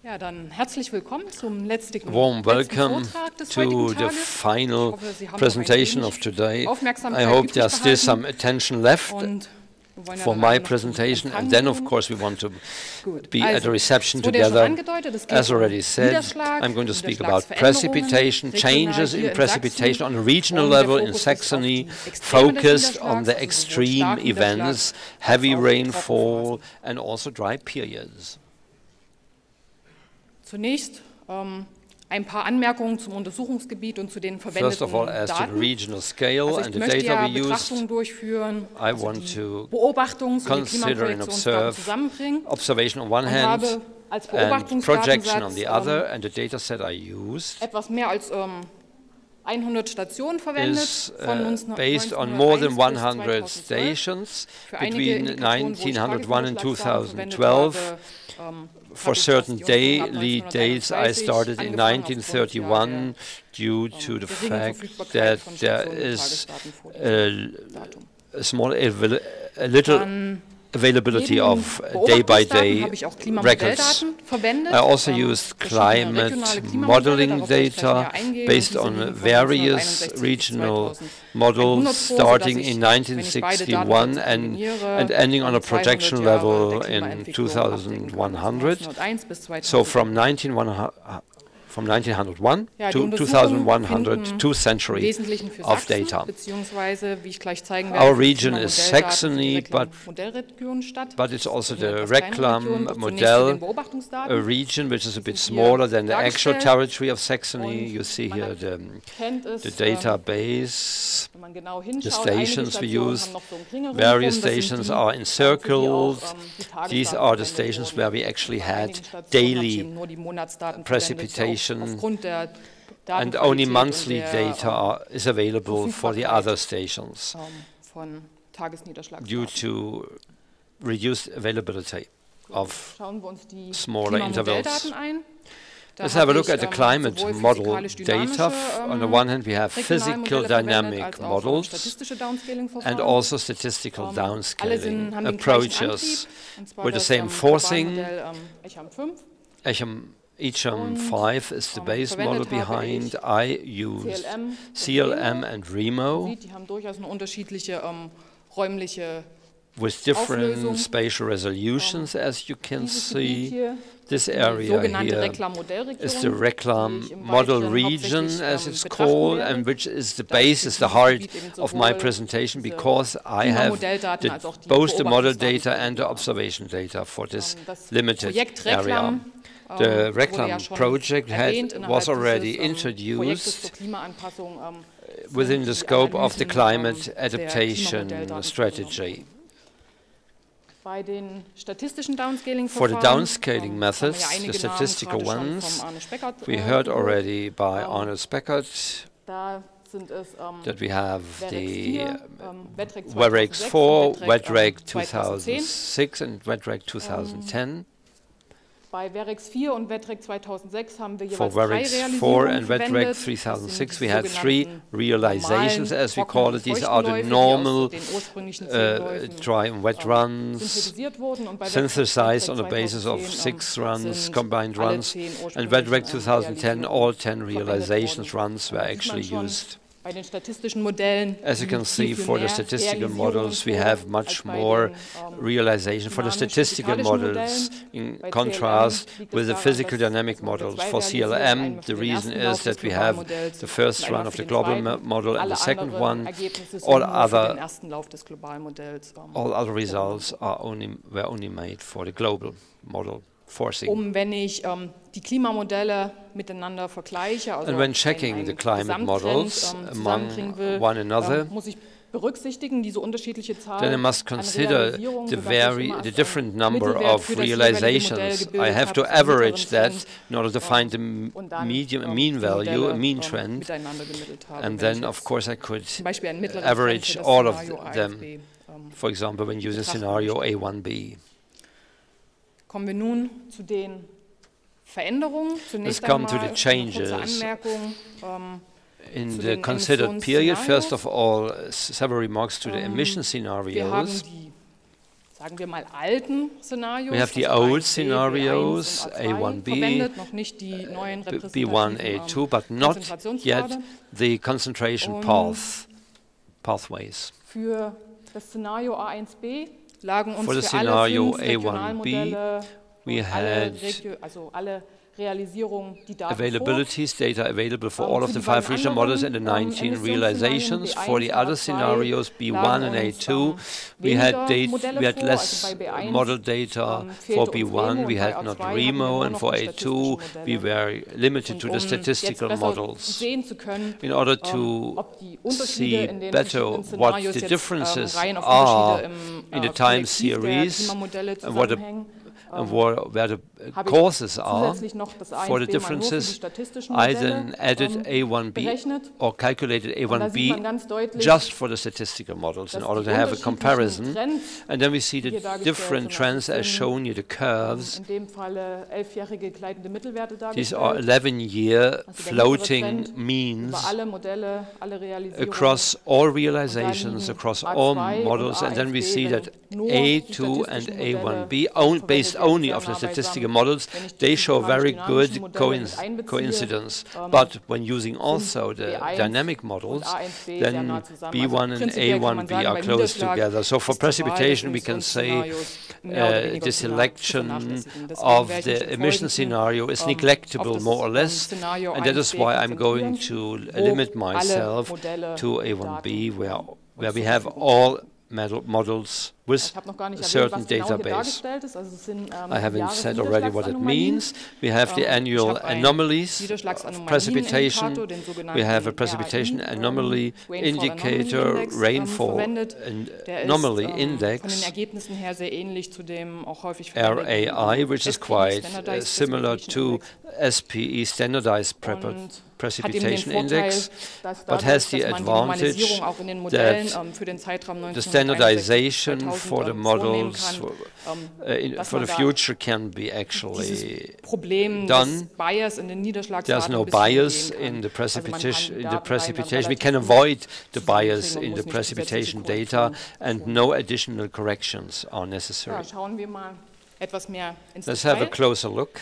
Ja, dann herzlich willkommen zum letzten welcome Vortrag des to heutigen the Tages. final Ich hoffe, Sie haben noch presentation ein of wenig today. I Aufmerksamkeit hope übrig there's still behalten. some attention left Und wir wollen ja for dann my nachher noch zum presentation, Empfang and then of gehen. course we want to Gut. be at a reception es wurde ja schon together. angedeutet, es geht As already said, Niederschlag, I'm going to speak about Niederschlagsveränderungen, precipitation, changes regional hier in precipitation Sachsen. on a regional Und der level in Fokus ist auf Saxony, die Extreme des focused on Niederschlags, the also sowohl extreme starken Niederschlag events, als heavy auch rainfall, Trockenphasen. and also dry periods. Zunächst ein paar Anmerkungen zum Untersuchungsgebiet und zu den First of verwendeten all, as to the Daten. regional scale Also and ich the möchte data ja we used, Betrachtungen durchführen, I want to Beobachtungs- und die consider and Klimaprojektionsdaten observe zusammenbringen observation on one und hand habe als and projection on Beobachtungsdatensatz the other, and the data set I used etwas mehr als 100 Stationen verwendet, is von based on 1901 more than bis 100 2012. stations Für einige between Indikatoren, wo ich 1901 and Tagesniederschlagsdaten verwendet 2012. habe, For habe ich certain das die Jahre ab daily dates, I 1931 started in angefangen, aufgrund ja 1931 due to the geringen fact Verfügbarkeit that von there Stationen mit is Tagesdaten vor diesem Datum. a small, a little Dann availability neben of Beobachtungsdaten day-by-day habe ich auch records. Klimamodelldaten verwendet. I also used Verschiedene climate regionale Klimamodelle, modeling darauf werde ich gleich data näher eingehen. based Diese on liegen von various 1961 bis regional 2100 models vor, starting sodass ich, in wenn ich beide 1961 Datensätze and kombiniere, ending on a 200 projection Jahre level der in Klimaentwicklung abdecken kann, also 2100. 1901 bis 2000. So from 1901 Ja, die to Untersuchungen 2100, finden 2 im centuries Wesentlichen für of Sachsen, data. beziehungsweise, wie ich gleich zeigen werde, Our für die region is Klimamodelldaten Saxony, für die Modellregion statt. but it's also Das sind the etwas kleinere Reclam Regionen. Zunächst zu model, den Beobachtungsdaten. a region which is a bit sind hier smaller than the actual dargestellt. territory of Saxony. Und You see man here kennt es, the database, wenn man genau the hinschaut, einige stations we Stationen use. haben noch so einen Ring rum. Various Das sind stations die, are für die encircled. auch, die These Tagesdaten are the verwendet stations wurden. where we actually Bei had einigen Stationen habe ich daily eben nur die Monatsdaten precipitation, verwendet, aufgrund der and only Datenqualität monthly und der, data is available for the Verfügbarkeit, other stations von due Tagesniederschlagsdaten. to reduced availability of Schauen wir uns die smaller intervals. Klimamodelldaten ein. Da Let's have a habe look ich, at the climate sowohl model physikalisch-dynamische, data. On the one hand, we have physical Regionalmodelle verwendet, dynamic als auch, models statistische Downscaling-Verfahren. and also statistical Alle downscaling haben den gleichen approaches Antrieb, und zwar with the das same forcing. Globalmodell Echam 5. Echam 5 is the base model verwendet habe behind. ich I used CLM and Man Remo sieht, die haben durchaus eine unterschiedliche räumliche with different Auflösung. spatial resolutions, as you can Dieses Gebiet see. hier, This die area sogenannte here Reclam-Modellregion, is the die Reclam ich im model Weiteren region, hauptsächlich, as it's betrachten called, werde. and which is the Da ich base, is für the dieses heart Gebiet eben of my sowohl presentation, diese because I have Klimamodelldaten als auch die both the model Beobachtungsdaten data and the verwende. observation data for this Das limited Projekt area. Reclam The wurde ja Reclam schon project erwähnt was innerhalb already dieses, Projektes zur introduced Klimaanpassung, within the die scope of the Analysen, climate der adaptation Klimamodelldaten strategy. Bei den statistischen For Downscaling-Verfahren the downscaling haben methods, wir ja the einige statistical Namen gerade schon ones, vom Arne Speckert, we heard gehört. already by Arnold Speckert Da sind es that we have the WETREC 4, WETREC 2010. 2006 and WETREC 2010. Bei WEREX 4 und WETREC 2006 haben wir For jeweils drei WEREX 4 Realisierungen and WETREC verwendet. 3006, we Das had sind die 3 sogenannten realizations, normalen, as we trockenen call und it. These feuchten are the Läufe, die normal aus den ursprünglichen 10 Läufen, dry and wet runs, synthetisiert wurden. Und bei synthesized on the WETREC basis of 2010, 6 runs, sind combined alle runs, 10 and WETREC ursprünglichen, 2010, all 10 verwendet realizations worden. runs were Da sieht man actually schon, used. bei den statistischen Modellen As you can liegt see, viel for the mehr statistical Realisierungen models, we vor have als much bei more den, realization for the statistical dynamisch-physikalischen models, Modellen. in Bei contrast CLM liegt es with the daran, physical dass dynamic wir models. zwei For realisieren, CLM, einmal the für den reason ersten Lauf is that des we have Globalmodells the first und einmal run of für the den global zweiten. model and Alle the second anderen one. Ergebnisse sind All nur für den other ersten Lauf des Globalmodells. All other results are were only made for the global model forcing. Wenn ich die Klimamodelle miteinander vergleiche, also And when checking the climate models among one another, muss ich berücksichtigen diese unterschiedliche Zahl then I must an consider Realisierungen, the sodass ich immer als different number Mittelwert of für das jeweilige Modell realizations. gebildet I have to habe, zum average mittleren that Trend, in order to find the und dann, mean die value, Modelle, a mean trend, miteinander gemittelt habe. and Wenn then ich of jetzt course I could zum Beispiel einen mittleren average Trend für das all of Szenario A, them. B, For example, when using betrachten scenario möchte. A1B. Kommen wir nun zu den Veränderungen. Zunächst Let's come to einmal the changes eine kurze Anmerkung in zu the den considered period. First Emissionsszenarios. of all, several remarks to the emission Wir haben scenarios. die sagen wir mal, alten Szenarios, We have the also old 1b, scenarios, B1 und A2 A1b, verwendet, noch nicht die neuen B1, A2, but not yet the concentration pathways. Für das Szenario A1b lagen uns For the für alle scenario 5 A1b, Regionalmodelle we had alle Realisierungen, die Daten availabilities, data available for all of the Für die 5 beiden regional models and the anderen, 19 Emissionsszenarien realizations. For the B1 other und scenarios, A2 B1 and lagen uns, A2, we had Modelle we had vor. less Also bei B1, model data. fehlte For uns B1, Remo we und had bei not A2 hatten wir Remo, nur and noch for die A2, statistischen we Modelle. were limited Und to the statistical jetzt besser models. sehen zu können, In order to ob die Unterschiede see in den better verschiedenen what Szenarios the jetzt, differences rein auf are Unterschiede in the im time Kollektiv der series Klimamodelle and what the zusammenhängen, and where the habe ich causes are zusätzlich noch das for the A1b mal nur für die differences. statistischen I Modelle then added A1b berechnet. or calculated Und da sieht man A1b ganz deutlich, just for the statistical models in dass order die to have a unterschiedlichen comparison. Trends, And then we see the hier dargestellt different sind, trends also as sind, shown here, the curves. in dem Falle 11-jährige gleitende Mittelwerte These are dargestellt. 11-year Also der mittlere floating Trend means über alle Modelle, alle Realisierungen. across all realizations, across all A2 models, und and then we A1b, see that wenn nur die A2 and statistischen Modelle A1b, based verwendet only werden, of the sehr statistical nah models, beisammen. Wenn ich die they show very physikalisch-dynamischen good Modelle mit einbeziehe, coincidence. But when using also the B1 dynamic und models, A1b sehr nah then zusammen. B1 and prinzipiell kann man A1b sagen, are bei close Niederschlag together. So for ist die Wahl des precipitation, we can say Emissionsszenarios mehr oder weniger the zu selection vernachlässigen. Deswegen of werde ich the mich im emission Folgenden, scenario is auf neglectable, das, more or less, Szenario and that is 1b why I'm going konzentrieren, to wo limit alle myself Modelle to mit A1b, Daten where we zur have Verfügung all models with Ich habe noch gar nicht a erwähnt, certain was genau hier database. dargestellt ist. Also es sind I haven't said already what it means. We have the Ich annual habe einen anomalies, Niederschlagsanomalien-Indikator, precipitation. den sogenannten We have a precipitation RAI, anomaly Rainfall indicator, verwendet. Der anomaly ist von den index, Ergebnissen her sehr ähnlich zu dem auch häufig verwendeten RAI, which is SPE, quite Standardized similar Precipitation to Index. SPE, Standardized Und Precipitation hat eben den Index, Vorteil, dass but has the dass man die advantage Normalisierung auch in den Modellen that für den Zeitraum the 1961 standardization for the vornehmen models kann, dass for man the da future can be dieses actually Problem done. des Bias in den Niederschlagsdaten There's no ein bisschen bias umgehen kann. in the precipitation. Also man kann We can relativ avoid the gut bias zusammenkriegen und in muss the nicht precipitation zusätzliche data, Korrekturen and no additional corrections are necessary. Ja, schauen wir mal etwas mehr ins Let's have a Detail. closer look.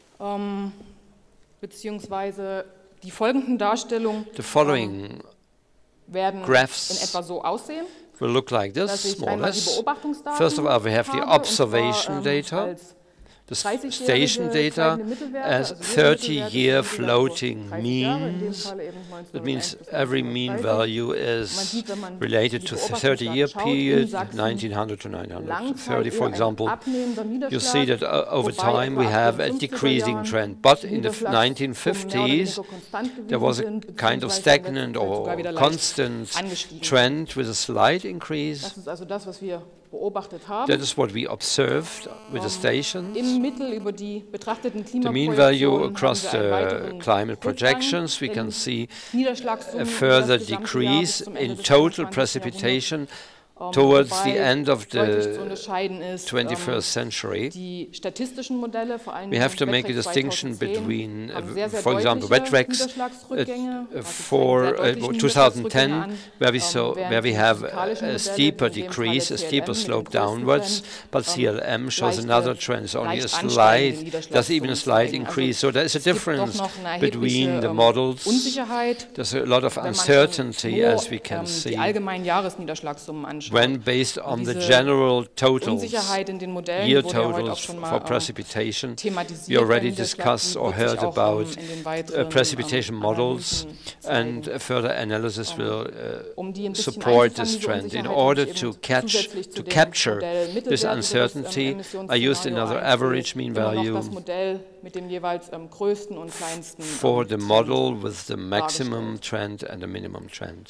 Beziehungsweise die folgenden Darstellungen The following werden graphs in etwa so aussehen, will look like dass this, ich more or einmal die less. Beobachtungsdaten First of all, we have the habe, und observation zwar, data, als the 30-jährige station data gleitende Mittelwerte, as also jede Mittelwerte 30-year sind wieder floating 30 Jahre, in dem means. Fall eben That means 1901 bis every mean 1930. value Man is sieht, wenn man related die to the Beobachtungsdaten 30-year schaut, period, in Sachsen 1900 to 930. Langzeit For eher ein example, abnehmender you see Niederschlag, that over wobei time we etwa ab have den a 50er decreasing Jahren trend. But in the Niederschlagssummen mehr oder 1950s, weniger konstant there was a gewesen sind, kind of beziehungsweise stagnant sogar or wieder leicht constant angestiegen. trend with a slight increase. Das ist also das, was wir beobachtet haben. That is what we observed with the stations. Im Mittel über die betrachteten The mean value Klimaprojektionen across haben wir einen the weiteren climate Rückgang projections, we in can see Niederschlagssummen a über further das gesamte Jahr decrease bis zum Ende in des total 21. precipitation Jahrhunderts. towards Wobei the end of deutlich zu the unterscheiden ist, 21st century. die statistischen Modelle, vor allem We have to make a WETREC distinction 2010, between, haben sehr, sehr for example, deutliche WETRECs Niederschlagsrückgänge, also for zeigen sehr deutliche 2010, Niederschlagsrückgänge an, where we während have die physikalischen a Modelle, steeper in dem Falle decrease, a CLM steeper mit dem slope größten downwards, Trend, but CLM shows leichte, another trend, it's only a leicht ansteigende slight, there's even a slight Niederschlagssummen increase. zeigen. So there is a Es gibt doch difference noch eine between erhebliche the models. Unsicherheit, There's a lot of wenn man uncertainty, nur, as we can die see, allgemeinen Jahresniederschlagssummen anschaut. when based on the Diese general totals, Unsicherheit in den Modellen year wurde ja heute auch totals schon for mal precipitation. We thematisiert. already Der discussed or Niederschlag heard wird sich auch, about in den weiteren, precipitation models, Analysen and zeigen. further analysis will Die ein bisschen support einzufangen, this diese trend. In Unsicherheit, order habe ich to eben zusätzlich zu to dem capture Modell this Mittelwerte für das, uncertainty, I used Emissionsszenario another 1b average mean immer noch value das Modell mit dem jeweils größten und kleinsten for the Trend model with the maximum dargestellt. trend and the minimum trend.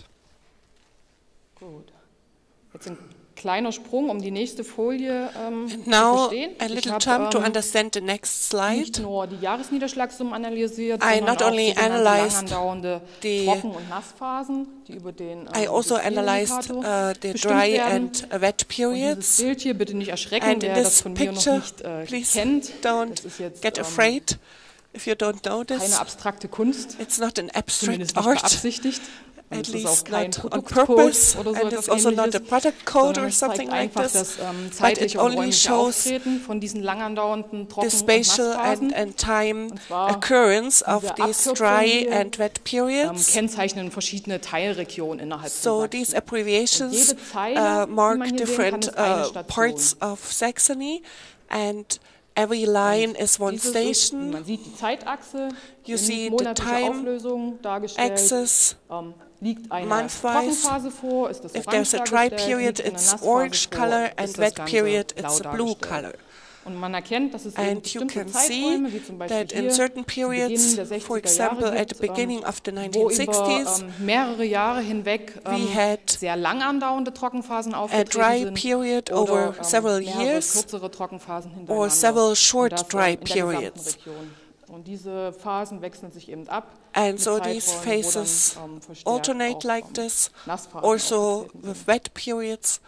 Gut. Jetzt ein kleiner Sprung, um die nächste Folie zu Now, verstehen. a Ich little habe jump to understand the next nicht slide. nur die Jahresniederschlagssummen analysiert, I sondern not auch only sogenannte analyzed lang andauernde the- Trocken- und Nassphasen, die über den I also analyzed the bestimmt dry werden. and wet Und dieses periods. Bild hier bitte nicht erschrecken, And in wer das this von mir noch picture, nicht please kennt. don't Das ist jetzt get afraid if you don't know keine this. abstrakte Kunst, It's not an abstract zumindest nicht art. beabsichtigt. Und at es ist auch least kein not on Produktcode purpose, oder so and etwas it's also not a Ähnliches, product code sondern or es something zeigt like einfach this, das but zeitliche it und only räumliche shows Auftreten von diesen lang andauernden Trocken- the und spatial Nassphasen. and time Und zwar occurrence of diese these Abkürzungen dry hier, and wet periods. kennzeichnen verschiedene Teilregionen innerhalb von So Sachsen. these abbreviations jede Zeile, die mark man hier sehen different kann, ist eine Station. parts of Saxony, and every line is one Dieses ist, station. man sieht die Zeitachse You see in the monatlicher time Auflösung dargestellt. axis. Liegt eine month-wise. Trockenphase vor, ist das If orange there's a dry dargestellt, period, liegt eine it's Nassphase orange vor, color, ist and das wet Ganze period, blau it's a blue dargestellt. color. Und man erkennt, dass es eben And you bestimmte can see Zeiträume, wie zum Beispiel that in hier, certain zu Beginn periods, der 60er for example, Jahre at the gibt, beginning of the wo über 1960s, mehrere Jahre hinweg we had sehr lang andauernde Trockenphasen a aufgetreten dry sind period oder over several mehrere years, kürzere Trockenphasen or hintereinander. several Und short das, dry in der gesamten periods. Region. Und diese Phasen wechseln sich eben ab. And mit so these Zeiträumen, wo phases dann, verstärkt alternate auch, like this, Nassphasen also aufgetreten with sind. wet periods.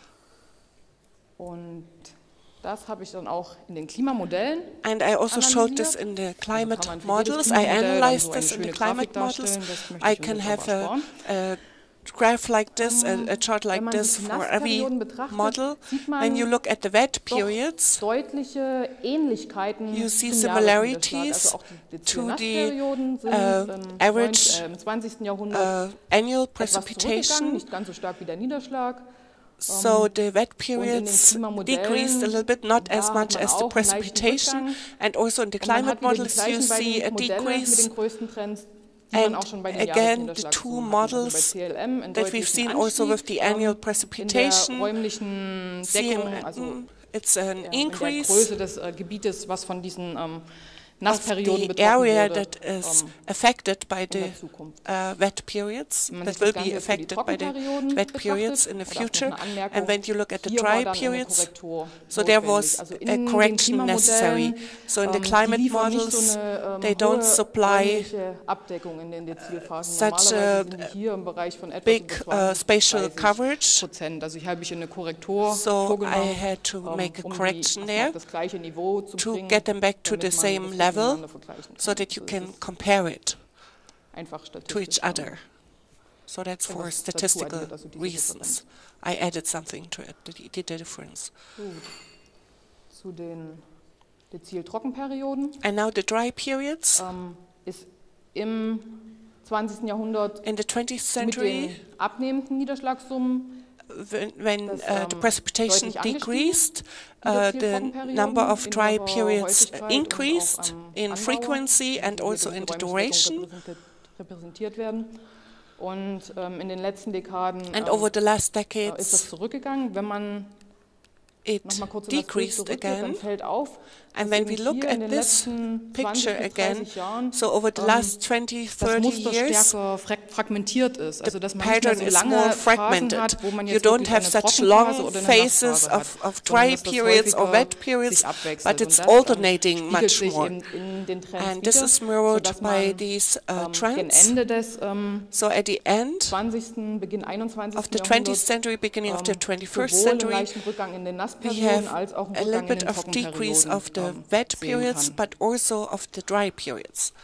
Und das habe ich dann auch in den Klimamodellen. And I also showed this analysiert. in the Also climate kann man für models. jedes I Klimamodell dann analyzed so eine this in the schöne climate Grafik models. darstellen. Das möchte I ich can uns have aber a ersparen. graph like this, a chart Wenn like man this die for every Nassperioden betrachtet, model. sieht man When you look at the wet doch periods, deutliche Ähnlichkeiten you see zum similarities Jahresniederschlag. Also auch die to the Nassperioden sind average im 20. Jahrhundert annual etwas zurückgegangen, precipitation. nicht ganz so stark wie der Niederschlag. So the wet Und in den periods Klimamodellen, decreased a little bit, not da as hat much man as the auch einen leichten precipitation. Rückgang. And also in the Und man climate hat wieder die models, you gleichen see a beiden Modelle mit decrease. den größten Trends, die man And auch schon bei den again, the Jahresniederschlagssuchen two hatten. models Also bei CLM that einen we've deutlichen seen also with Anstieg, the annual in der precipitation, räumlichen Deckung, also it's an in der increase Größe des Gebietes, was von diesen of Nassperioden the betroffen area würde, that is affected by in the der Zukunft. wet periods, Wenn man that sich will das be Ganze für die affected by the Trockenperioden wet periods in the betrachtet, oder auch noch future. eine Anmerkung, And when you look at the hier war dry dann eine periods, Korrektur so there notwendig. was Also a in den correction necessary. Klimamodellen, So in the die climate liefern nicht models, so eine they hohe don't supply räumliche Abdeckung in den Dezilphasen. such Normalerweise sind die hier im Bereich von etwas big über spatial 20, coverage. 30%. Also hier habe ich eine Korrektur So vorgenommen, I had to make a um die correction auf there das gleiche Niveau zu to bringen, get them back to damit the man same das level, miteinander vergleichen kann. so that you Also can es ist compare it einfach to statistisch, each other. So that's for etwas dazu statistical addiert, also diese reasons. I added something to it, the difference. Gut. Zu den Dezil-Trockenperioden And now the dry periods ist im 20. Jahrhundert in the 20th mit century, den abnehmenden Niederschlagssummen when das, the precipitation deutlich decreased, angestiegen, the Trockenperioden number of in dry ihrer periods Häufigkeit und increased auch am in Andauer, frequency and die hier also durch in the die räumliche duration. Deckung repräsentiert werden. Und in den letzten Dekaden And over the last ist das decades, zurückgegangen. Wenn man it nochmal kurz in das Bild decreased zurückgeht, again. dann fällt auf, And dass when we eben look hier in at den this letzten 20 picture bis again, 30 Jahren so over the last 20, das 30 Muster years, stärker fragmentiert ist. Also dass man nicht pattern mehr is so more lange Phasen fragmented. hat, wo man You jetzt don't wirklich have eine such Trockenphase long oder eine phases Nassphase hat, of sondern dry dass das periods or häufiger wet periods, sich abwechselt. but Und it's das, alternating spiegelt much sich more. eben in den Trends And this wieder, is mirrored sodass by man these gegen trends. Ende des So at the end 20., Beginn 21. of the 20th Jahrhunderts century, beginning of the 21st sowohl einen century, leichten Rückgang in den we Nassperioden have als auch einen a little Rückgang in bit den of decrease Trockenperioden of the sehen wet periods, kann. but also of the dry periods.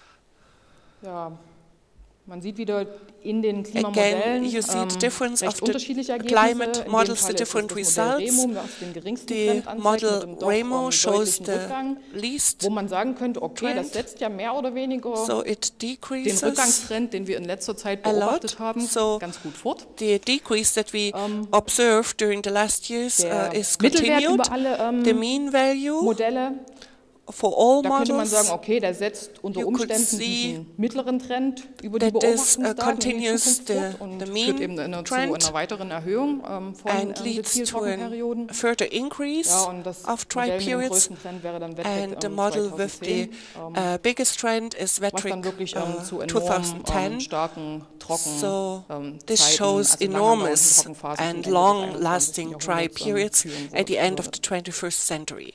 Ja, man sieht wieder in den Again, Klimamodellen you see the difference recht of the unterschiedliche Ergebnisse. climate In dem models, Fall the ist es different das Modell results. Remo, was den geringsten The Trend anzeigt, model mit einem doch Remo shows deutlichen the Rückgang, least, wo man sagen könnte, okay, das trend. setzt ja mehr oder weniger so it den decreases. Rückgangstrend, den wir in letzter Zeit a lot, beobachtet haben, so ganz gut fort. The decrease that we observed during the last years Der is Mittelwert continued. über alle The mean value Modelle, for all da könnte man models, sagen, okay, der setzt unter you could Umständen see diesen mittleren Trend über die that this, Beobachtungsdaten in die continues Zukunft the- fort und the führt mean eben zu trend einer weiteren Erhöhung von and leads to Deziltrockenperioden. a further increase Ja, und das of dry Modell mit dem periods. größten Trend wäre dann And the model with the 2010, biggest trend is was Vetric dann wirklich zu enorm 2010. starken Trocken So this Zeiten, shows also enormous lang andauernde Trockenphasen and zum Ende des long-lasting 21. dry Jahrhunderts, periods führen at the end of würde. the 21st century.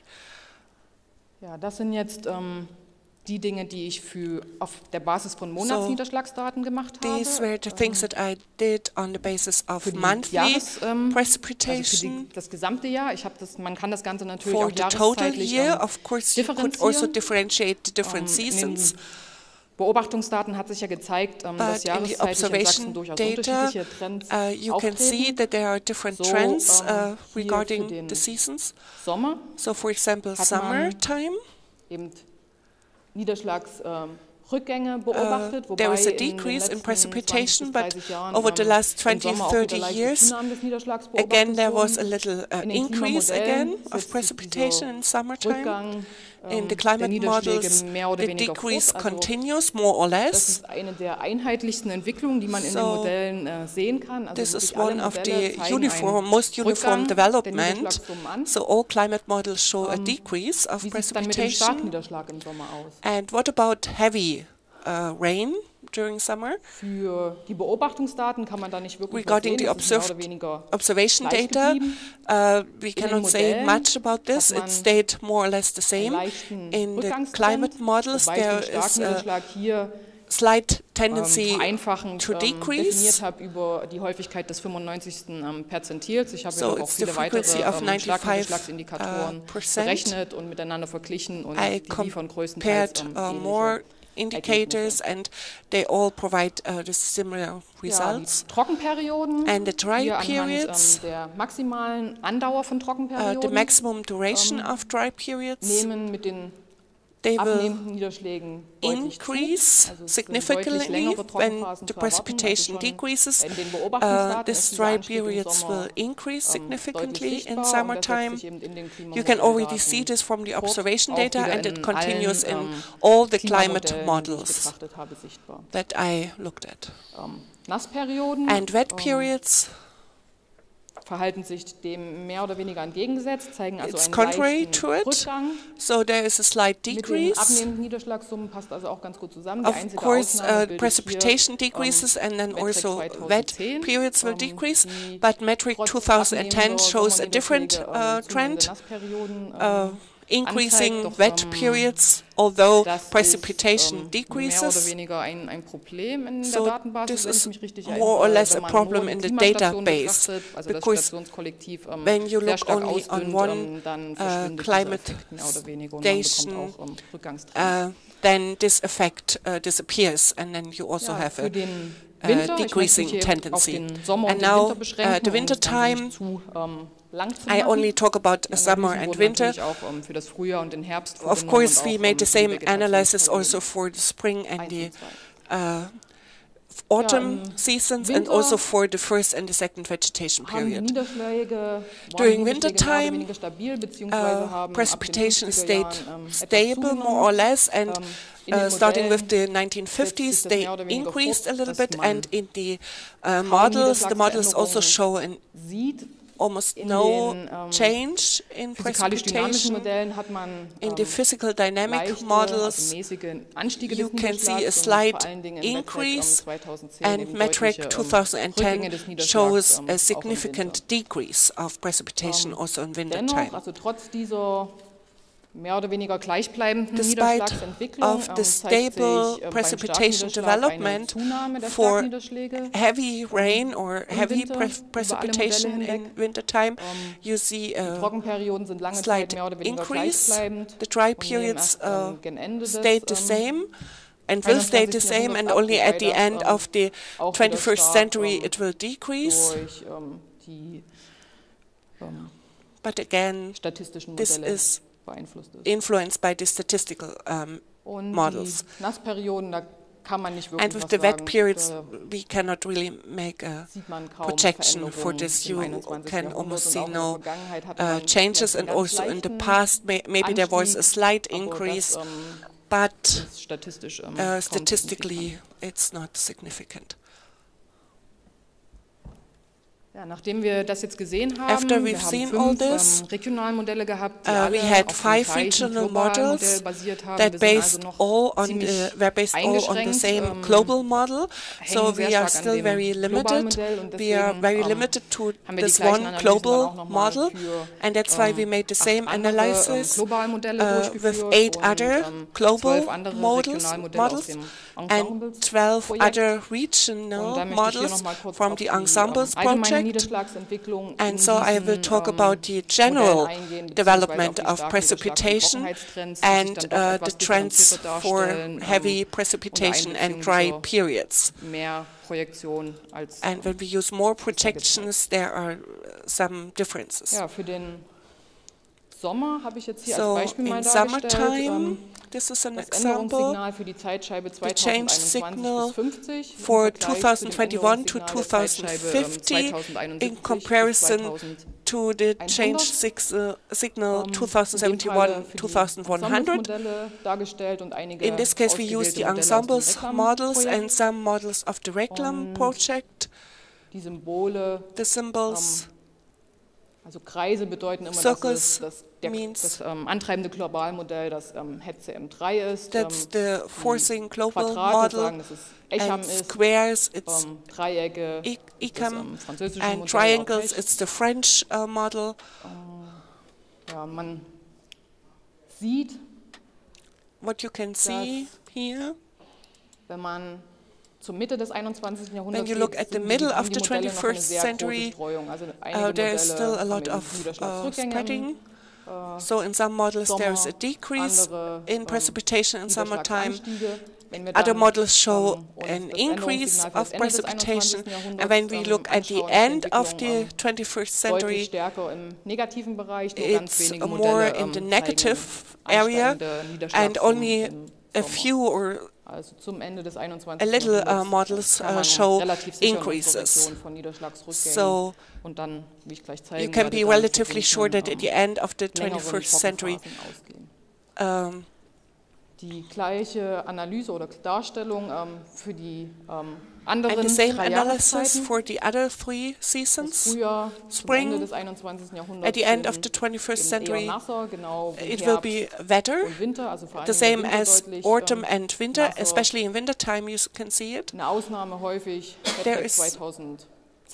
Ja, das sind jetzt die Dinge, die ich auf der Basis von Monatsniederschlagsdaten gemacht habe. These were the things that I did on the basis of für die monthly Jahres, also für precipitation. das gesamte Jahr. Man kann das Ganze natürlich For auch the total jahreszeitlich year, of course, you could also differenzieren. differentiate the different In den seasons. Beobachtungsdaten hat sich ja gezeigt, dass jahreszeitlich in Sachsen durchaus unterschiedliche Trends you can see that there are different trends regarding the seasons. Sommer. So, for example, summertime. Eben Niederschlagsrückgänge beobachtet, there is a decrease in precipitation, but over the last 20-30 years, again there was a little increase again of precipitation in summertime. In the climate models, the decrease continues more or less. Das ist eine der einheitlichsten Entwicklungen, die man in den Modellen sehen kann. This is one of the most uniform development. So all climate models show a decrease of precipitation. And what about heavy rain during summer? Für die Beobachtungsdaten kann man da nicht wirklich regarding the observation data, we cannot say much about this. It stayed more or less the same. In the climate models, there is a slight tendency to decrease. Über die Häufigkeit des 95. Perzentils. Ich habe so auch viele weitere Schlagindikatoren berechnet und miteinander verglichen und die liefern größtenteils more indicators, and they all provide the similar results. Trockenperioden, and the dry periods, der maximalen Andauer von Trockenperioden, the maximum duration of dry periods, nehmen mit den abnehmenden Niederschlägen increase significantly when the precipitation decreases. These dry periods will increase significantly in summertime. You can already see this from the observation data, and it continues in all the climate models that I looked at. And wet periods verhalten sich dem mehr oder weniger entgegengesetzt, zeigen also it's einen contrary leichten to it. Rückgang. So there is a slight decrease. Mit den abnehmenden Niederschlagssummen passt also auch ganz gut zusammen. Of course, precipitation decreases, and then also wet periods will decrease, but metric 2010 shows a different trend, increasing wet periods, although precipitation decreases. So this is more or less a problem in the database, because when you look only on one climate station, then this effect disappears, and then you also have a decreasing tendency. And now the winter time, I only talk about summer and winter. Of course, we made the same analysis also for the spring and the autumn seasons, and also for the first and the second vegetation period. During winter time, precipitation stayed stable more or less, and starting with the 1950s, they increased a little bit, and in the models also show an almost no change in precipitation. In the physical dynamic models, you can see a slight increase, and metric 2010 shows a significant decrease of precipitation also in winter time. Mehr oder weniger gleichbleibenden Despite of the stable precipitation development for heavy rain or heavy precipitation in wintertime, you see a slight increase. The dry periods stayed the same and will stay the same, and only at the end of the 21st century it will decrease. But again, this is influenced by the statistical models. And with the wet periods, we cannot really make a projection for this. You can almost see no changes, and also in the past, maybe there was a slight increase, but statistically, it's not significant. Ja, nachdem wir das jetzt gesehen haben, wir haben 5 Regionalmodelle gehabt, die alle we had auf 5 regional models basiert haben. that Wir based sind also all on the same global model. So we are still very limited. We are very limited to this one global model, and that's why we made the same analysis with 8 other global models and 12 other regional models from the Ensembles project. project. And so I will talk about the general development of precipitation and the trends for heavy precipitation and dry periods. And when we use more projections, there are some differences. Ja, für den Sommer habe ich jetzt hier So als Beispiel mal in dargestellt, summertime, this is an das example. Änderungssignal für die Zeitscheibe The change 2021 signal bis 50 for im Vergleich zu dem 2021 to Änderungssignal der Zeitscheibe, 2050 2071 in bis comparison 2100. to the change signal 2071-2100. Dargestellt und einige In this case, we use the ensembles models and some models of the Reclam project. Die Symbole, The symbols, also Kreise bedeuten immer, circles das means antreibende Globalmodell, das HETCM3 ist. that's the forcing global Quadrate model, sagen, dass es Echam and ist. squares, it's Dreiecke, Ecam, französische and Modell triangles, auch it's the French model. ja, man sieht, What you can see here, wenn man zur Mitte des 21. Jahrhunderts when you look at the middle of the 21st century, there is still a lot of spreading. So in some models there is a decrease in precipitation in summertime. Other models show an increase of precipitation. And when we look at the end of the 21st century, it's more in the negative area, and only a few or a little models show increases. So you can be relatively sure that at the end of the 21st century, die gleiche Analyse oder Darstellung für die anderen and the same drei analysis Jahreszeiten. for the other 3 seasons. Frühjahr, zum Spring, Ende des 21. Jahrhunderts, at the end of the 21st eher century, nasser, genau wie it will be wetter, und Winter, also vor allem the im same Winter as deutlich, autumn and winter, nasser. especially in wintertime you can see it. Eine Ausnahme häufig There Metric is 2010.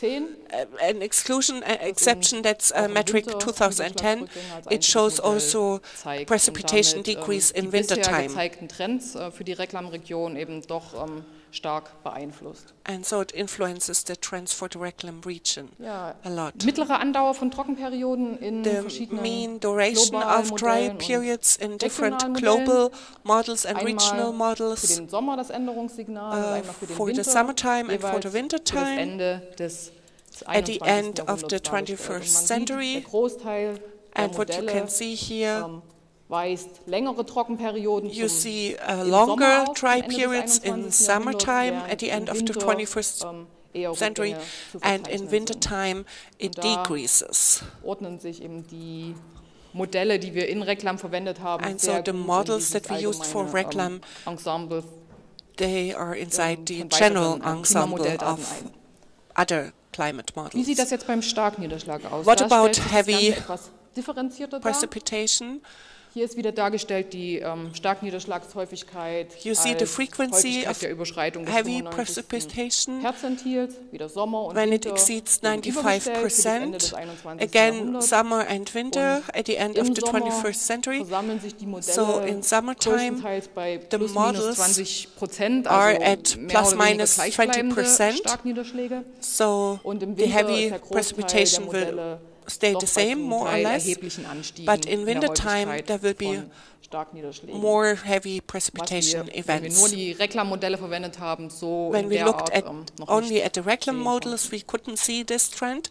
An exclusion, exception, that's metric 2010. It shows also precipitation decrease in wintertime. Die gezeigten Trends für die Reclam-Region eben doch stark beeinflusst. And so it influences the trends for the Reclam region a lot. Mittlere Andauer von Trockenperioden in The verschiedenen mean duration of dry Modellen periods in different regionalen global models and regional Einmal für models, den Sommer das Änderungssignal und einmal für den for the Winter, summertime and for jeweils the für das wintertime, Ende des at the 21. end of Jahrhunderts the dargestellt. 21st Und man sieht, century. der Großteil der And what you Modelle can see here, weist längere Trockenperioden you zum see im longer Sommer auf, dry zum Ende des periods in 21. summertime Jahrhunderts, at the end während of the im 21st Winter, eher century, Rückgänge zu and verzeichnen in sind. wintertime it Und da decreases. ordnen sich eben die Modelle, die wir in Reclam verwendet haben, And so sehr the gut in models dieses that we used for allgemeine, Reclam, Ensemble they are inside the von general weiteren ensemble Klimamodelldaten of ein. other climate Wie sieht models. das jetzt beim Starkniederschlag aus? What Da about stellt sich das heavy Ganze etwas differenzierter dar. Precipitation? Hier ist wieder dargestellt die Starkniederschlagshäufigkeit You see the als frequency Häufigkeit of der Überschreitung des heavy 95. precipitation Perzentils, wieder Sommer und when it Winter exceeds eben übergestellt für das Ende 95%. des 21. Again, Jahrhunderts. summer and winter at the end of Im the Sommer 21st century. versammeln sich die Modelle So in summertime, größtenteils bei the plus minus models 20%, are also at mehr plus oder weniger minus gleichbleibende 20%. Starkniederschläge. So Und im the Winter ist heavy der Großteil der precipitation will Modelle stay doch the bei same, zum more or Teil less. erheblichen Anstiegen But in in der wintertime, Häufigkeit there will be von Starkniederschlägen. more heavy Was precipitation wir, wenn wir nur events. die Reclam-Modelle verwendet haben, so When in we der looked Art at noch only nicht at the Reclam sehen models, we couldn't see this trend.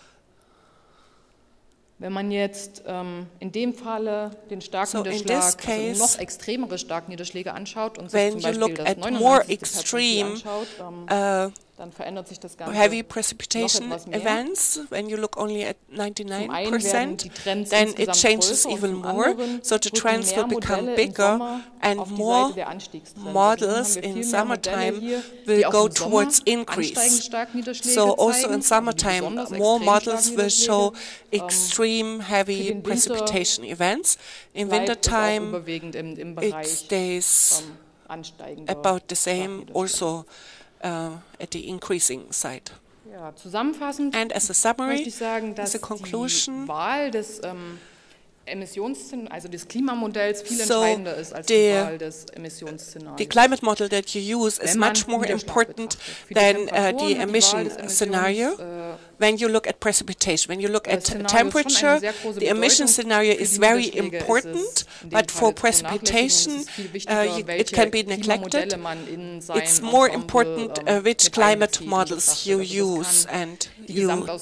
Wenn man jetzt in dem Falle den So Starkniederschlag, in this case, also noch extremere Starkniederschläge anschaut und sich when zum you Beispiel look das at 99. more Perzentil extreme anschaut, dann verändert sich das Ganze heavy noch precipitation etwas mehr. events, when you look only at Zum einen werden 99%, die Trends then it insgesamt changes größer und even zum more. anderen So the rücken trends mehr will become Modelle im bigger Sommer and auf die more Seite der Anstiegstrends. models Also dann haben wir in viel mehr Modelle summertime hier, will die auch go im Sommer towards ansteigende increase. Starkniederschläge So also zeigen, in die summertime, besonders more extremen models will show Starkniederschläge. extreme für heavy den Winter precipitation events. In bleibt es auch wintertime, überwiegend im it Bereich stays ansteigender about the same, Starkniederschläge. also at the increasing side. Ja, zusammenfassend And as a möchte summary, ich sagen, dass as a conclusion, die Wahl des also des Klimamodells viel So entscheidender ist als die the- Wahl des Emissionsszenarios. the climate model that you use is Wenn man much more Niederschlag important betrachtet. Für die than Temperaturen the hat die Wahl emission des scenario. when you look at precipitation. When you look at temperature, the emission scenario is very important, but for precipitation, it can be neglected. It's more important which climate models you use and you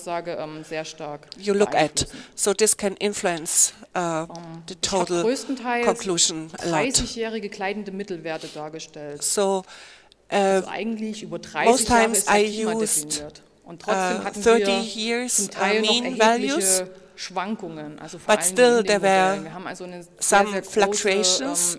look at. So this can influence the total conclusion a lot. So most times I used 30 years mean values, but still there were some fluctuations.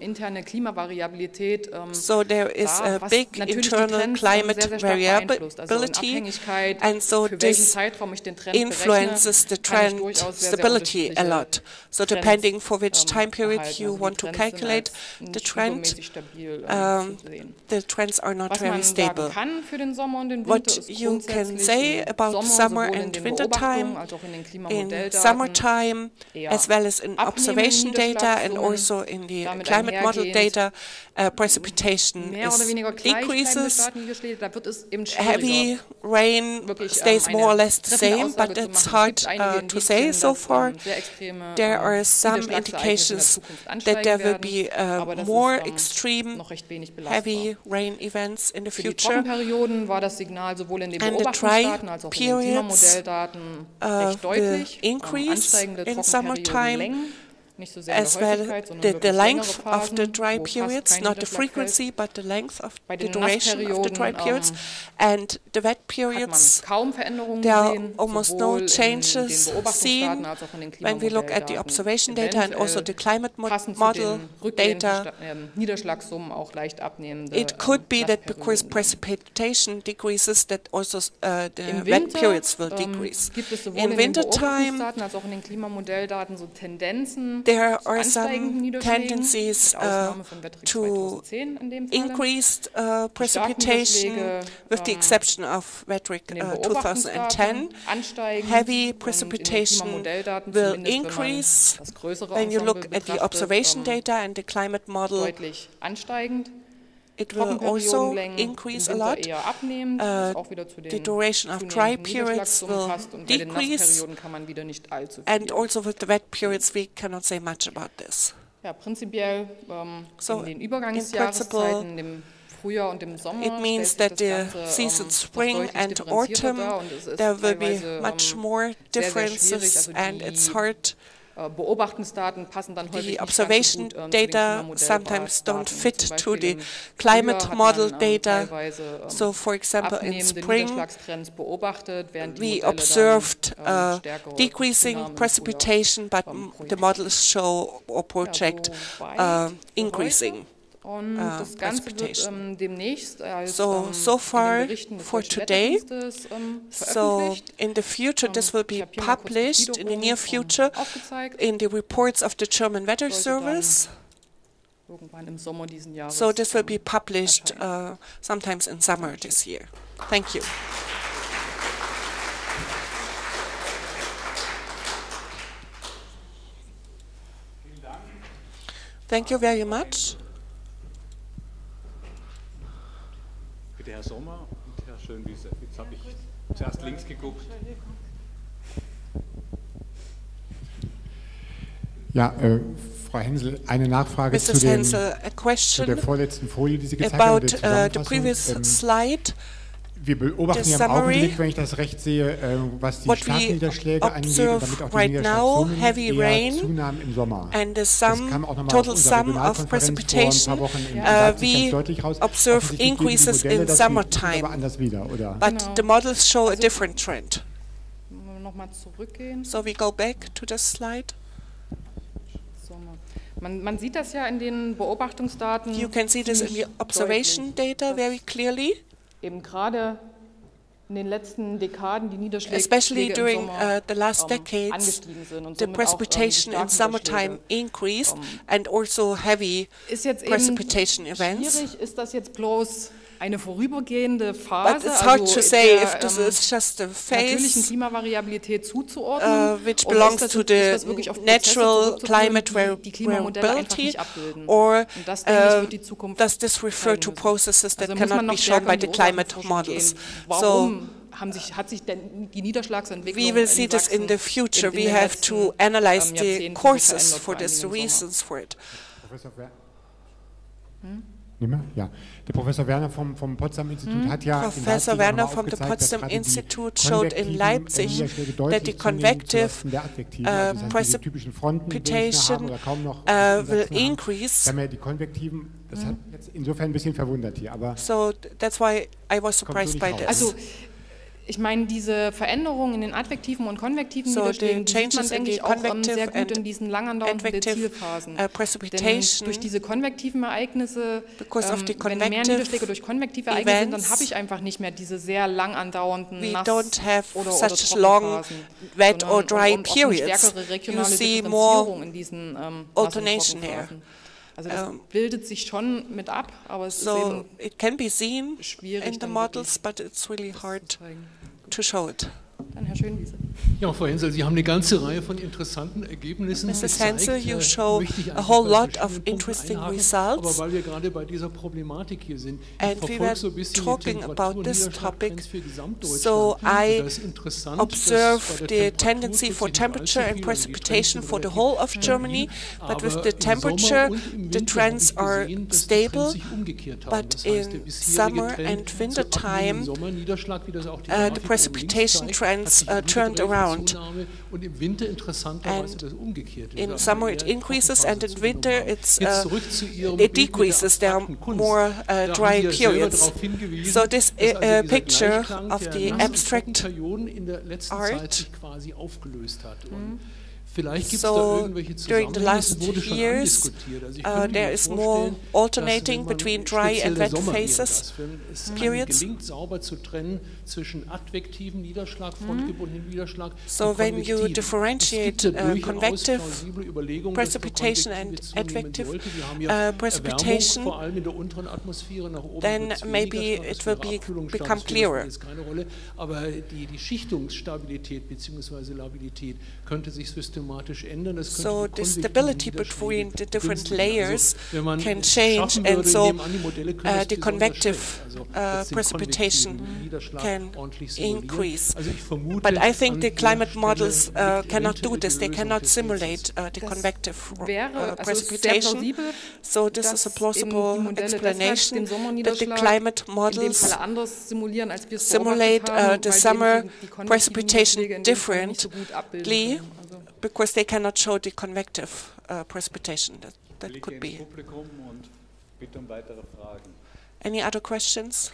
So there is a big internal climate variability, and so this influences the trend stability a lot. So depending for which time period you want to calculate the trend, the trends are not very stable. What you can say about summer and winter time, in summertime, as well as in observation data and also in the climate model data, precipitation decreases. Heavy rain stays more or less the same, but it's hard to say so far. There are some indications that there will be more extreme heavy rain events in the future. And the dry periods will increase in summertime, as well the length of the dry periods, not the frequency, but the length of the duration of the dry periods. And the wet periods, there are almost no changes seen when we look at the observation data and also the climate model data. It could be that because precipitation decreases, that also the wet periods will decrease. In winter time, there are some tendencies to increased precipitation, with the exception of WETRIC 2010. Heavy precipitation will increase when you look at the observation data and the climate model. It will also increase a lot. The duration of dry periods will decrease, and also with the wet periods we cannot say much about this. So in principle, it means that the season spring and autumn, there will be much more differences, and it's hard. The observation data sometimes don't fit to the climate model data. So, for example, in spring, we observed decreasing precipitation, but the models show or project increasing precipitation. So far for today, so in the future this will be published in the near future in the reports of the German Weather Service. So this will be published sometimes in summer this year. Thank you. Thank you very much. Herr Sommer und Herr Schönwieser. Jetzt habe ich zuerst links geguckt. Ja, Frau Hensel, eine Nachfrage zu der vorletzten Folie, die Sie gezeigt haben, der Zusammenfassung. Wir beobachten ja im Augenblick, wenn ich das recht sehe, was die Starkniederschläge angeht, und damit auch die Niederschlagszonen eher zunahmen im Sommer. Das kam auch nochmal auf unserer Regionalkonferenz vor ein paar Wochen im Satz ganz deutlich raus. Observe increases in summertime, aber anders wieder, oder? But the models show a different trend. So we go back to the slide. Man sieht das ja in den Beobachtungsdaten. You can see this in the observation data very clearly. Eben gerade in den letzten Dekaden die Niederschläge especially during the last decades, the precipitation in summertime increased and also heavy precipitation events. Schwierig ist das jetzt bloß eine vorübergehende Phase, but it's hard to say if this is just a phase Klimavariabilität zuzuordnen, which belongs to the natural climate variability, or does this refer to processes that cannot be shown by the climate models? So hat sich denn die Niederschlagsentwicklung we will see this in the future. We have to analyze the causes for this, the reasons for it. Professor Ja. Der Professor Werner vom Potsdam Institut hat ja Professor Werner from the Potsdam Institute showed in Leipzig that the convective precipitation will increase. Die konvektiven, das hat jetzt insofern ein bisschen verwundert hier, aber so that's why I was surprised by this. Also ich meine, diese Veränderungen in den advektiven und konvektiven Niederschlägen, die sieht man, denke ich, auch sehr gut in diesen lang andauernden Dezilphasen. Denn durch diese konvektiven Ereignisse, wenn mehr Niederschläge durch konvektive Ereignisse sind, dann habe ich einfach nicht mehr diese sehr lang andauernden Nass- oder Trockenphasen, wet or dry periods. Eine stärkere regionale Differenzierung in diesen Nass- und Trockenphasen. Also das bildet sich schon mit ab, aber es ist eben it can be seen in the models, but it's really hard to show it. Dann Herr Schönwiese. Ja, Frau Hensel, Sie haben eine ganze Reihe von interessanten Ergebnissen Mrs. Hensel, you show a whole lot of interesting results. Aber weil wir gerade bei dieser Problematik hier sind, ich verfolge so ein bisschen die Temperatur- und Niederschlagtrends für Gesamtdeutschland. So I observe the tendency for temperature and precipitation for the whole of Germany, but with the temperature, the trends are stable, but in summer and winter time, the precipitation trends turned around. Und im Winter interessanterweise das Umgekehrte. In summer it increases and in winter it decreases. There are more dry periods. So this picture of the abstract art. So during the last years, there is more alternating between dry and wet phases, periods. So when you differentiate convective precipitation and advective precipitation, then maybe it will become clearer. So the stability between the different layers can change, and so the convective precipitation can increase. But I think the climate models cannot do this. They cannot simulate the convective precipitation. So this is a plausible explanation that the climate models simulate the summer precipitation differently, because they cannot show the convective precipitation. That could be. Any other questions?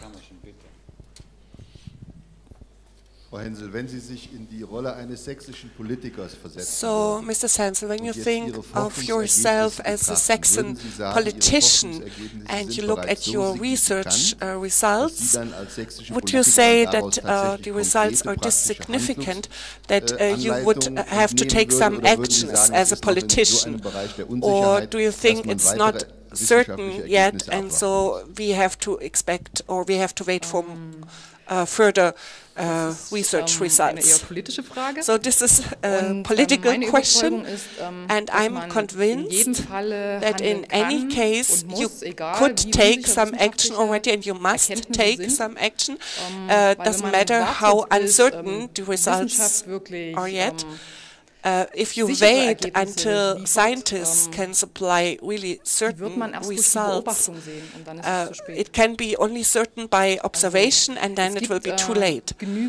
Frau Hensel, wenn Sie sich in die Rolle eines sächsischen Politikers versetzen, so, Mr. Hensel, when you think of yourself as a Saxon politician and you look at your research results, would you say that the results are this significant that you would have to take some actions as a politician? Or do you think it's not certain yet, and so we have to expect, or we have to wait for further research results? So this is a political question, and I'm convinced that in any case you could take some action already, and you must take some action. Doesn't matter how uncertain the results are yet. If you wait until scientists can supply really certain results, it can be only certain by observation, and then it will be too late.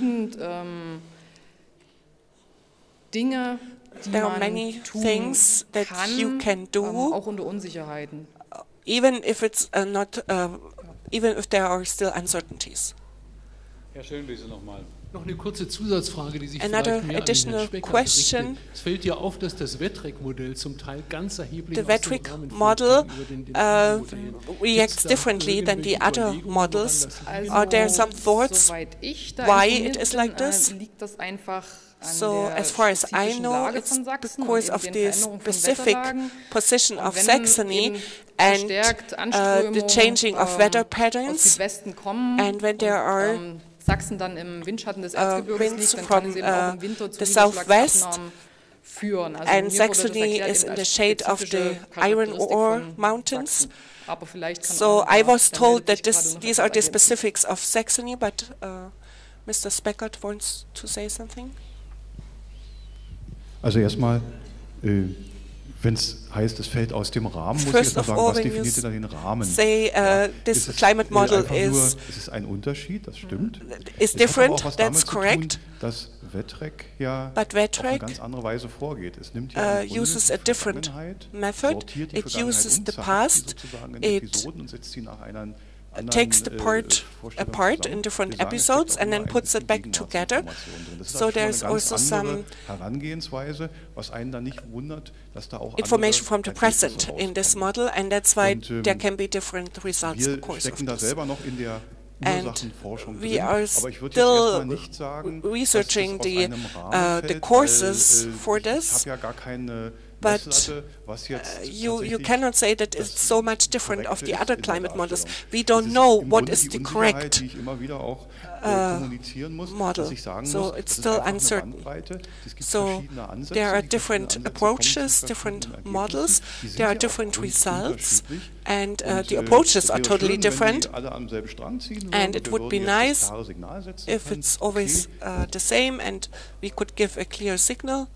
There are many things that you can do, even if it's even if there are still uncertainties. Herr Schönwiese nochmal. Noch eine kurze Zusatzfrage, die sich Another vielleicht mehr additional an Herrn Specker question. richtet. Es fällt ja auf, dass das WETREC-Modell zum Teil ganz erheblich The WETREC model reacts differently than the other models. Are there some thoughts why it is like this? So, as far as I know, it's because of the specific position of Saxony and the changing of weather patterns, and when there are Sachsen dann im Windschatten des Erzgebirges liegt, dann kann es eben auch im Winter zu Niederschlagsraum führen. And Saxony is in the shade of the iron ore mountains. So I was told that these are the specifics of Saxony, but Mr. Speckert wants to say something. Also erstmal, wenn es heißt, es fällt aus dem Rahmen, muss ich erst mal sagen, was definiert denn den Rahmen? Say, this climate model es ist ein Unterschied, das stimmt. Is different, that's correct. Dass WETREC ja auf eine ganz andere Weise vorgeht. Es nimmt ja uses a different method. It uses the past. It takes the part apart in different episodes and then puts it back together. So there's also some information from the present in this model, and that's why there can be different results, of course. And we are still researching the courses for this. But you cannot say that it's so much different of the other climate models. We don't know what is the correct model, so it's still uncertain. So there are different approaches, different models, there are different results, and the approaches are totally different. And it would be nice if it's always the same and we could give a clear signal.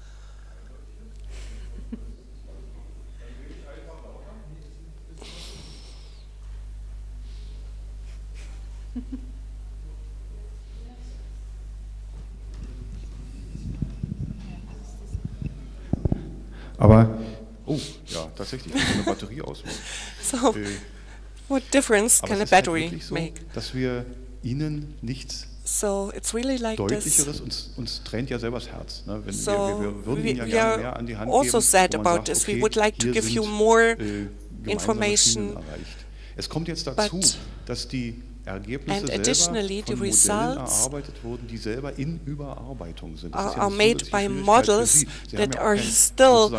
Aber, ja, tatsächlich, eine Batterie ausmacht. So, what difference can a battery make? Dass wir Ihnen nichts Deutlicheres, uns tränt ja selber das Herz. Ne? Wenn wir würden Ihnen ja gerne mehr an die Hand geben, also sad about this. We would like to give you more information. Es kommt jetzt dazu, dass die Ergebnisse selber von Modellen erarbeitet wurden, die selber in Überarbeitung sind. Das are made by models that are still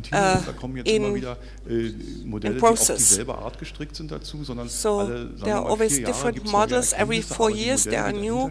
in process. So there are always different models. Every 4 years there are new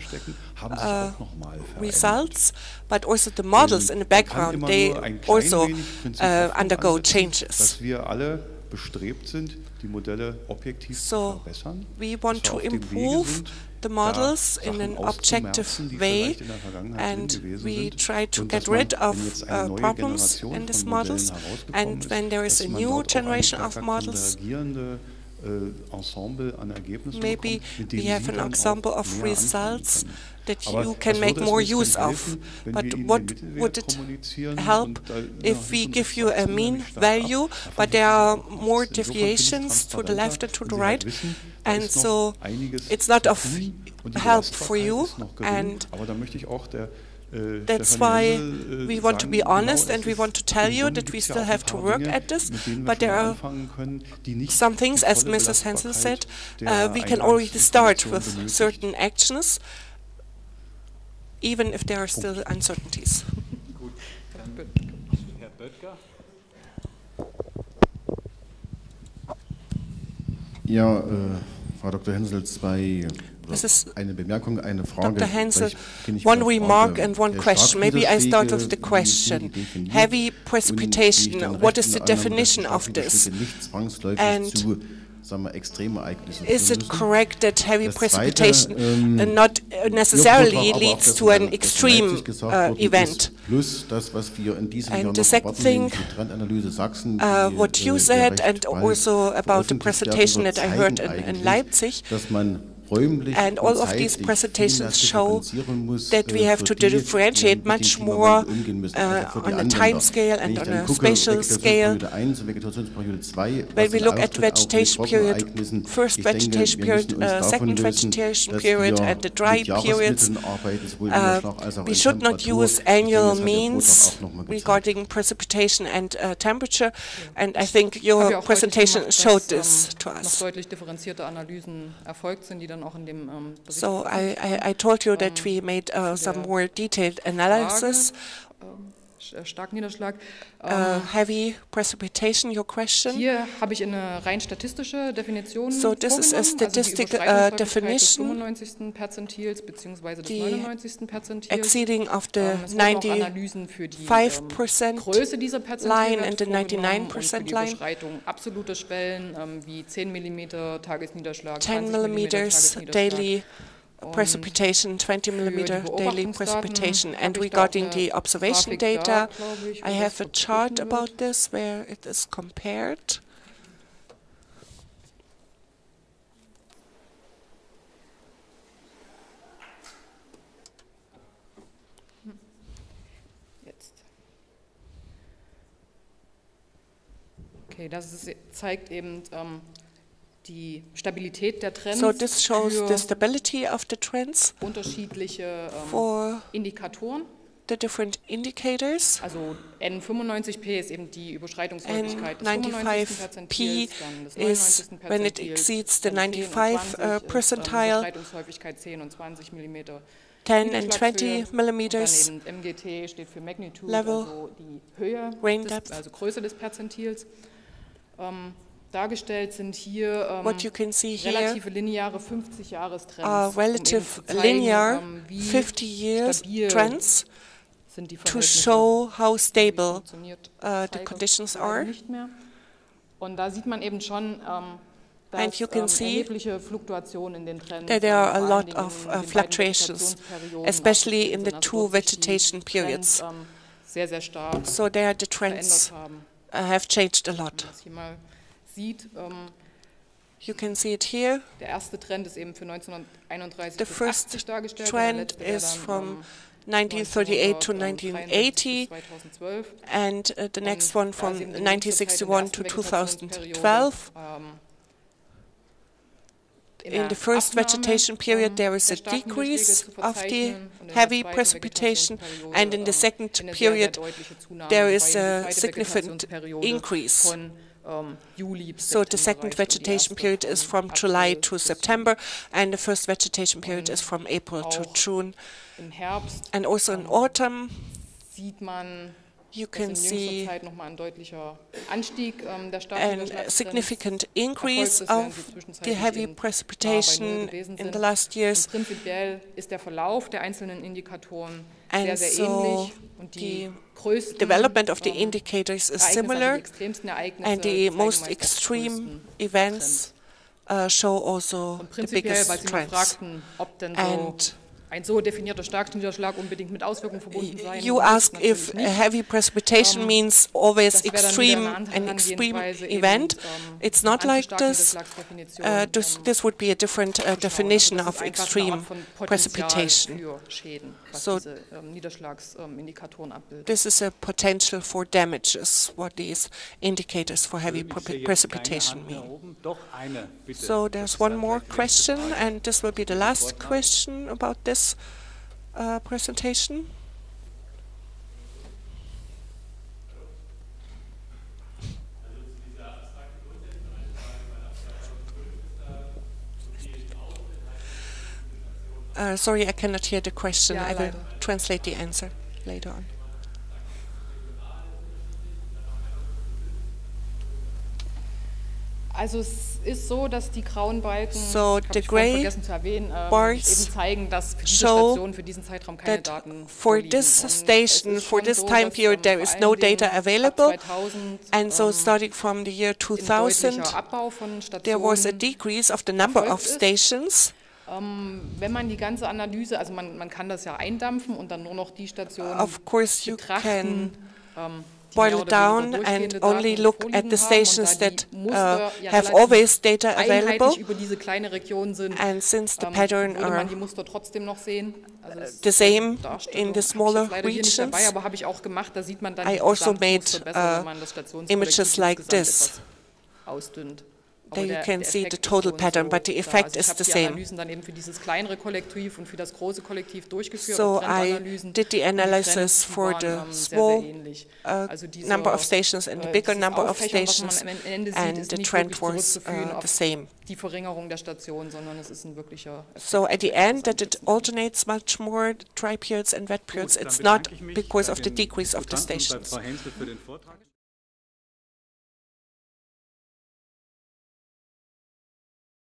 results, but also the models in the background, they also undergo changes. Dass wir alle bestrebt sind, die Modelle objektiv zu verbessern. We want to improve the models in an objective way, and we try to get rid of problems in these models. And when there is a new generation of models, maybe we have an ensemble of results that you can make more use of. But what would it help if we give you a mean value, but there are more deviations to the left and to the right, and so it's not of help for you, and that's why we want to be honest and we want to tell you that we still have to work at this, but there are some things, as Mrs. Hensel said, we can already start with certain actions, even if there are still uncertainties. Herr Böttger. Ja, Frau Dr. Hensel, eine Bemerkung, eine Frage. Dr. Hensel, one remark and one question. Maybe I start with the question. Heavy precipitation, what is the definition of this? And is it correct that heavy precipitation not necessarily leads to an extreme event? And the second thing, what you said, and also about the presentation that I heard in Leipzig, and all of these presentations show that we have to differentiate much more on a time scale and on a spatial scale. When we look at vegetation period, first vegetation period, second vegetation period, and the dry periods, we should not use annual means regarding precipitation and temperature, and I think your presentation showed this to us. So I told you that we made some more detailed analysis. Heavy precipitation, your question. Hier habe ich eine rein statistische Definition. So this is a statistical definition. 95. Perzentils bzw. des 99. Perzentils. Exceeding of the 95% line and the 99% line. Überschreitung absolute Schwellen wie 10 mm Tagesniederschlag, 10 mm daily precipitation, 20 millimeter daily precipitation. And regarding the observation data, I have a chart about this where it is compared. Okay, das zeigt eben die Stabilität der Trends. So this shows the stability of the trends unterschiedliche for Indikatoren. The different indicators. Also N95P ist eben die Überschreitungshäufigkeit des 95P is when it exceeds the 95 percentile. Überschreitungshäufigkeit 10 und 20 Millimeter. 10 and 20 millimeters MGT steht für Magnitude, level, also die Höhe, also Größe des Perzentils. Dargestellt sind hier relative lineare 50-Jahres-Trends, relative linear 50-year trends to show how stable the conditions are. Und da sieht man eben schon, and you can see that there are a lot of fluctuations, especially in the two vegetation periods. So there the trends have changed a lot. You can see it here. Der erste Trend ist eben für 1931 the first trend is from 1938 to 1980, and the next one from 1961 to 2012. In the first vegetation period, there is a decrease of the heavy precipitation, and in the second period, there is a significant increase. So the second vegetation period is from July to September, and the first vegetation period is from April to June. And also in autumn, you can see a significant increase of the heavy precipitation in the last years. And so the development of the indicators is similar, and the most extreme events show also the biggest trends. And ein so definierter Starkniederschlag unbedingt mit Auswirkungen verbunden sein. You ask if a heavy precipitation means always extreme, an extreme event. It's not like this. This would be a different definition of extreme precipitation. So this is a potential for damages, what these indicators for heavy precipitation mean. So there's one more question, and this will be the last question about this presentation. Sorry, I cannot hear the question. I will translate the answer later on. Also es ist so, dass die grauen Balken, so the gray bars eben zeigen, dass für diese Station für diesen Zeitraum keine Daten for this station, for this time period, there is no data available. And so starting from the year 2000, there was a decrease of the number of stations. Wenn man die ganze Analyse, also man kann das ja eindampfen und dann nur noch die Stationen betrachten, boil it down and only look at the stations that have always data available. And since the pattern are the same in the smaller regions, I also made images like this. There you can see the total pattern, but the effect is the same. So I did the analysis for the small number of stations and the bigger number of stations, and the trend was the same. So at the end, that it alternates much more dry periods and wet periods. It's not because of the decrease of the stations.